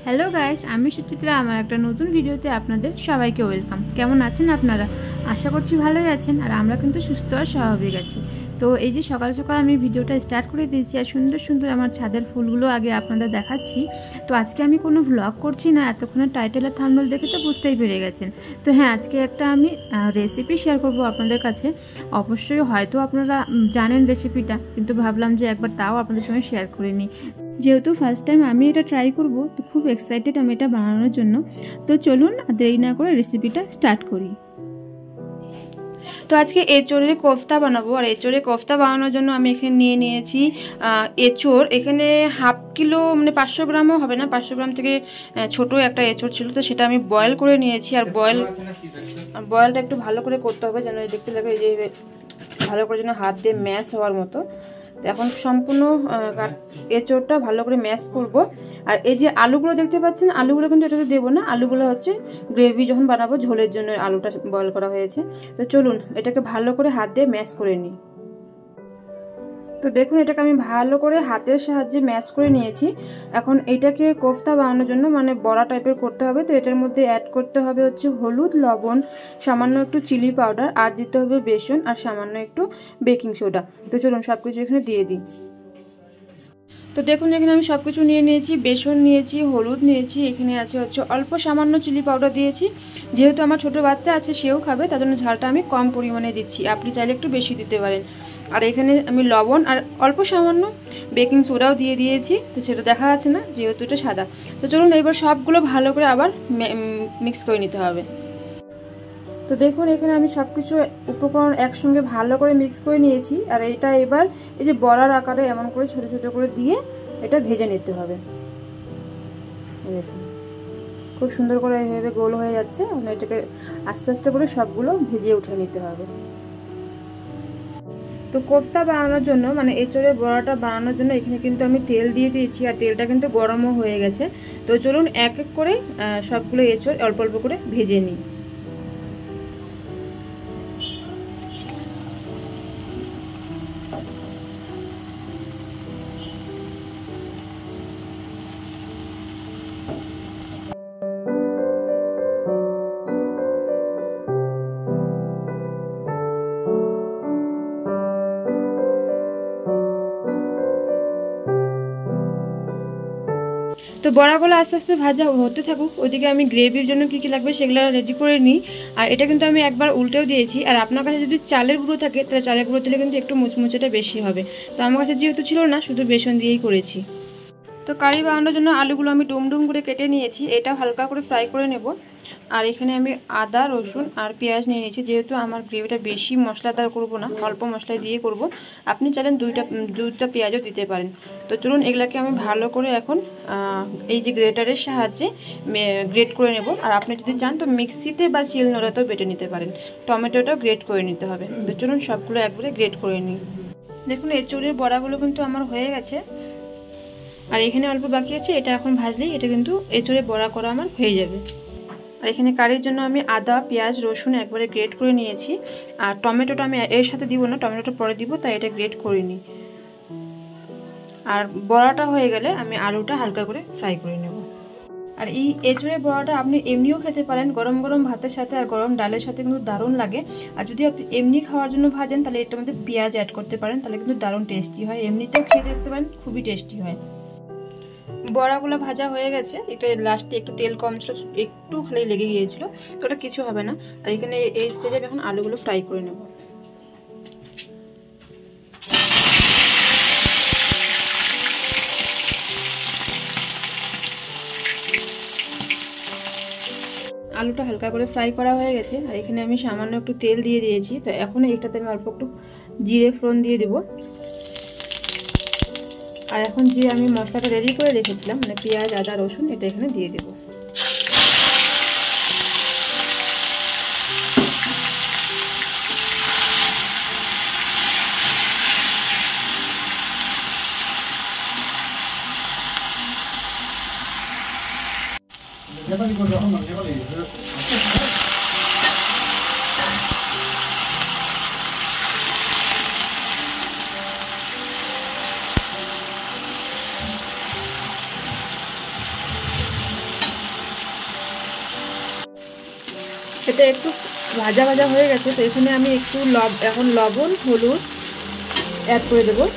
Hello guys, আমি সুচিত্রা। আমার একটা নতুন ভিডিওতে আপনাদের সবাইকে ওয়েলকাম। কেমন আছেন আপনারা? আশা করছি ভালোই আছেন। আর আমরা কিন্তু সুস্থ আর স্বাভাবিক আছি। তো এই যে সকাল সকাল আমি ভিডিওটা স্টার্ট করে দিয়েছি, আর সুন্দর সুন্দর আমার ছাদের ফুলগুলো আগে আপনাদের দেখাচ্ছি। তো আজকে আমি কোনো ভ্লগ করছি না, এতক্ষণে টাইটেল আর থাম্বনেল দেখে তো বুঝতেই পেরে গেছেন। তো হ্যাঁ, আজকে একটা আমি রেসিপি শেয়ার করব আপনাদের কাছে। অবশ্যই হয়তো আপনারা জানেন রেসিপিটা, কিন্তু ভাবলাম যে একবার তাও আপনাদের সঙ্গে শেয়ার করে নিই। যেহেতু ফার্স্ট টাইম আমি এটা ট্রাই করব, তো খুব এক্সাইটেড আমি এটা বানানোর জন্য। তো চলুন দেরি না করে রেসিপিটা স্টার্ট করি। তো আজকে এঁচোড়ের কোফতা বানাবো। আর এঁচোড়ের কোফতা বানানোর জন্য আমি এখানে নিয়ে নিয়েছি এঁচোড়। এখানে হাফ কিলো মানে 500 গ্রামও হবে না, 500 গ্রাম থেকে ছোট একটা এঁচোড় ছিল, তো সেটা আমি বয়েল করে নিয়েছি। আর বয়েলটা একটু ভালো করে করতে হবে, যেন দেখতে লাগে এই যে ভালো করে যেন হাত দিয়ে ম্যাশ হওয়ার মতো। তো এখন সম্পূর্ণ এঁচোড়টা ভালো করে ম্যাশ করব। আর এই যে আলুগুলো দেখতে পাচ্ছেন, আলুগুলো কিন্তু এটাতে দেবো না, আলুগুলো হচ্ছে গ্রেভি যখন বানাবো, ঝোলের জন্য আলুটা বয়েল করা হয়েছে। তো চলুন এটাকে ভালো করে হাত দিয়ে ম্যাশ করে নিই। তো দেখুন, এটাকে আমি ভালো করে হাতের সাহায্যে ম্যাশ করে নিয়েছি। এখন এটাকে কোফতা বানানোর জন্য মানে বড়া টাইপের করতে হবে। তো এটার মধ্যে অ্যাড করতে হবে হচ্ছে হলুদ, লবণ, সামান্য একটু চিলি পাউডার, আর দিতে হবে বেসন, আর সামান্য একটু বেকিং সোডা। তো চলুন সব কিছু এখানে দিয়ে দিই। তো দেখুন, এখানে আমি সব কিছু নিয়ে নিয়েছি। বেসন নিয়েছি, হলুদ নিয়েছি, এখানে আছে হচ্ছে অল্প সামান্য চিলি পাউডার দিয়েছি। যেহেতু আমার ছোট বাচ্চা আছে, সেও খাবে, তার জন্য ঝালটা আমি কম পরিমাণে দিচ্ছি। আপনি চাইলে একটু বেশি দিতে পারেন। আর এখানে আমি লবণ আর অল্প সামান্য বেকিং সোডাও দিয়ে দিয়েছি। তো সেটা দেখা যাচ্ছে না, যেহেতু এটা সাদা। তো চলুন এবার সবগুলো ভালো করে আবার মিক্স করে নিতে হবে। তো দেখুন, এখানে আমি সব কিছু উপকরণ একসঙ্গে ভালো করে মিক্স করে নিয়েছি। আর এটা এবার এই যে বড়ার আকারে এমন করে ছোট ছোট করে দিয়ে এটা ভেজে নিতে হবে। দেখুন খুব সুন্দর করে এইভাবে গোল হয়ে যাচ্ছে। এটাকে আস্তে আস্তে করে সবগুলো ভেজে উঠে নিতে হবে। তো কোফতা বানানোর জন্য মানে এঁচোড়ের বড়াটা বানানোর জন্য এখানে কিন্তু আমি তেল দিয়ে দিয়েছি, আর তেলটা কিন্তু গরমও হয়ে গেছে। তো চলুন এক এক করে সবগুলো এঁচোড় অল্প অল্প করে ভেজে নিই। তো বড়াগুলো আস্তে আস্তে ভাজা হতে থাকুক, ওইদিকে আমি গ্রেভির জন্য কি কি লাগবে সেগুলো রেডি করে নিই। আর এটা কিন্তু আমি একবার উল্টেও দিয়েছি। আর আপনার কাছে যদি চালের গুঁড়ো থাকে, তাহলে চালের গুঁড়ো দিলে কিন্তু একটু মুচমুচেটা বেশি হবে। তো আমার কাছে যেহেতু ছিল না, শুধু বেসন দিয়েই করেছি। তো কারি বানানোর জন্য আলুগুলো আমি ডুম করে কেটে নিয়েছি, এটা হালকা করে ফ্রাই করে নেব। আর এখানে আমি আদা, রসুন আর পেঁয়াজ নিয়ে নিয়েছি। যেহেতু আমার গ্রেভিটা বেশি মশলাদার করব না, অল্প মশলা দিয়ে করব, আপনি চাইলেন দুইটা পেঁয়াজও দিতে পারেন। তো চলুন এগুলাকে আমি ভালো করে এখন এই যে গ্রেটারের সাহায্যে গ্রেট করে নেব। আর আপনি যদি চান তো মিক্সিতে বা শিলনোড়াতেও বেটে নিতে পারেন। টমেটোটাও গ্রেট করে নিতে হবে। তো চলুন সবগুলো একবারে গ্রেট করে নিই। দেখুন এঁচোড়ের বড়াগুলো কিন্তু আমার হয়ে গেছে, আর এখানে অল্প বাকি আছে। এটা এখন ভাজলেই এটা কিন্তু এঁচোড়ে বড়া করা আমার হয়ে যাবে। আর এখানে কারির জন্য আমি আদা, পেঁয়াজ, রসুন একবারে গ্রেট করে নিয়েছি। আর টমেটোটা আমি এর সাথে দিব না, টমেটোটা পরে দিব, তাই এটা গ্রেট করে নিই। আর বড়াটা হয়ে গেলে আমি আলুটা হালকা করে ফ্রাই করে নেব। আর এই এঁচোড়ের বড়াটা আপনি এমনিও খেতে পারেন, গরম গরম ভাতের সাথে আর গরম ডালের সাথে কিন্তু দারুণ লাগে। আর যদি আপনি এমনি খাওয়ার জন্য ভাজেন, তাহলে এটার মধ্যে পেঁয়াজ অ্যাড করতে পারেন, তাহলে কিন্তু দারুণ টেস্টি হয়। এমনিতেও খেয়ে দেখতে পারেন, খুবই টেস্টি হয়। বড়াগুলো ভাজা হয়ে গেছে। এটা লাস্টে একটু তেল কম ছিল, একটু খালি লেগে গিয়েছিল, তো ওটা কিছু হবে না। আর এখানে এই স্টেজে এখন আলুগুলো ফ্রাই করে নেব। আলুটা হালকা করে ফ্রাই করা হয়ে গেছে। আর এখানে আমি সামান্য একটু তেল দিয়ে দিয়েছি। তো এখন এটাতে আমি অল্প একটু জিরে ফোড়ন দিয়ে দেবো। আর এখন যে আমি মশলাটা রেডি করে রেখেছিলাম, মানে পেঁয়াজ, আদা, রসুন, এটা এখানে দিয়ে দেবো। এটা একটু ভাজা ভাজা হয়ে গেছে, তো এখানে আমি একটু এখন লবণ হলুদ অ্যাড করে দেবো।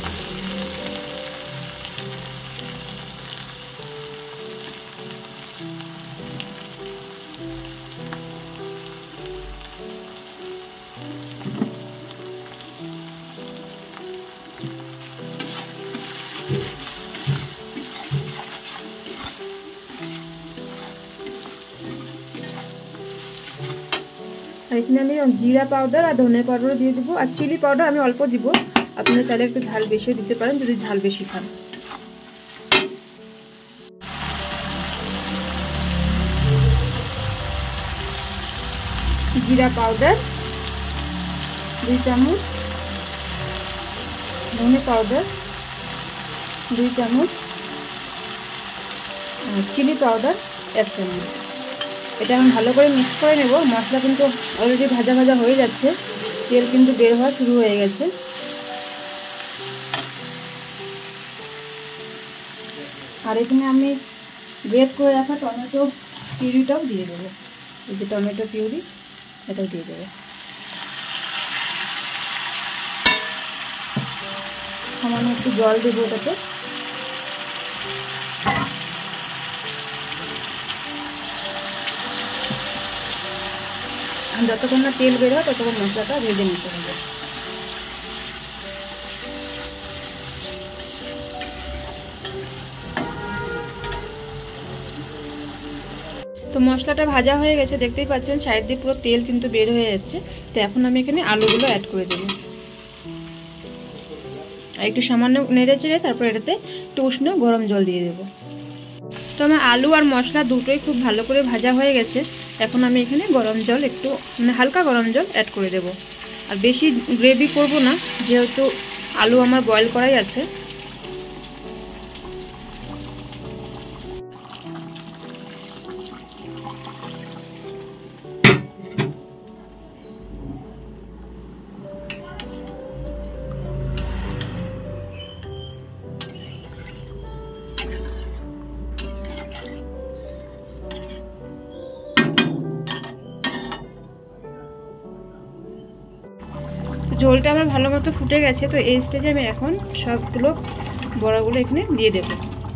আর এখানে আমি জিরা পাউডার আর ধনে পাউডার দিয়ে দেবো, আর চিলি পাউডার আমি অল্প দিব, আপনারা চাইলে একটু ঝাল বেশিও দিতে পারেন যদি ঝাল বেশি খান। জিরা পাউডার 2 চামচ, ধনে পাউডার 2 চামচ, চিলি পাউডার 1 চামচ। এটা আমি ভালো করে মিক্স করে নেব। মশলা কিন্তু অলরেডি ভাজা ভাজা হয়ে যাচ্ছে, তেল কিন্তু বের হওয়া শুরু হয়ে গেছে। আর এখানে আমি গ্রেট করে রাখা টমেটো পিউরিটাও দিয়ে দেবো। এই যে টমেটো পিউরি, এটাও দিয়ে দেবো। সামান্য একটু জল দেবো ওটাতে। যতক্ষণ না তেল বের হয় ততক্ষণ মশলাটা ভেজে নিতে হবে। তো মশলাটা ভাজা হয়ে গেছে, দেখতেই পাচ্ছেন সাইড দিয়ে পুরো তেল কিন্তু বের হয়ে যাচ্ছে। তো এখন আমি এখানে আলুগুলো অ্যাড করে দেবো, আর একটু সামান্য নেড়ে চেড়ে তারপর এটাতে একটু উষ্ণ গরম জল দিয়ে দেবো। তো আমার আলু আর মশলা দুটোই খুব ভালো করে ভাজা হয়ে গেছে। এখন আমি এখানে গরম জল একটু হালকা গরম জল অ্যাড করে দেব। আর বেশি গ্রেভি করব না, যেহেতু আলু আমার বয়েল করাই আছে। ঝোলটা আমার ভালো মতো ফুটে গেছে। তো এই স্টেজে আমি এখন সবগুলো বড়াগুলো এখানে দিয়ে দেব।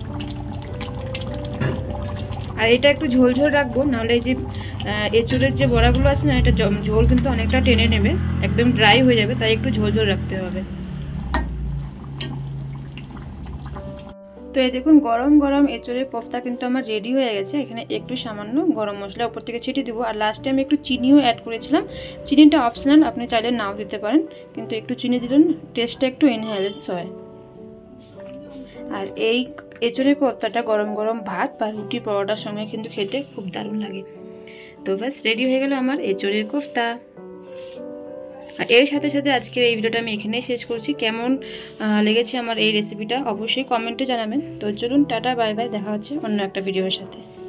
আর এটা একটু ঝোল ঝোল রাখবো, নাহলে এই যে এঁচুড়ের যে বড়াগুলো আছে না, এটা ঝোল কিন্তু অনেকটা টেনে নেবে, একদম ড্রাই হয়ে যাবে, তাই একটু ঝোল ঝোল রাখতে হবে। তো এই দেখুন গরম গরম এঁচুড়ের কোফতা কিন্তু আমার রেডি হয়ে গেছে। এখানে একটু সামান্য গরম মশলা উপর থেকে ছিটিয়ে দেবো। আর লাস্টে আমি একটু চিনিও অ্যাড করেছিলাম। চিনিটা অপশনাল, আপনি চাইলে নাও দিতে পারেন, কিন্তু একটু চিনি দিলেন টেস্টটা একটু এনহ্যান্স হয়। আর এই এঁচুড়ের কোফতাটা গরম গরম ভাত বা রুটি পরোটার সঙ্গে কিন্তু খেতে খুব দারুণ লাগে। তো ব্যাস রেডি হয়ে গেল আমার এঁচুড়ের কোফতা। আর এর সাথে সাথে আজকের এই ভিডিওটা আমি এখানেই শেষ করছি। কেমন লেগেছে আমার এই রেসিপিটা অবশ্যই কমেন্টে জানাবেন। তো চলুন টাটা বাই বাই, দেখা হচ্ছে অন্য একটা ভিডিওর সাথে।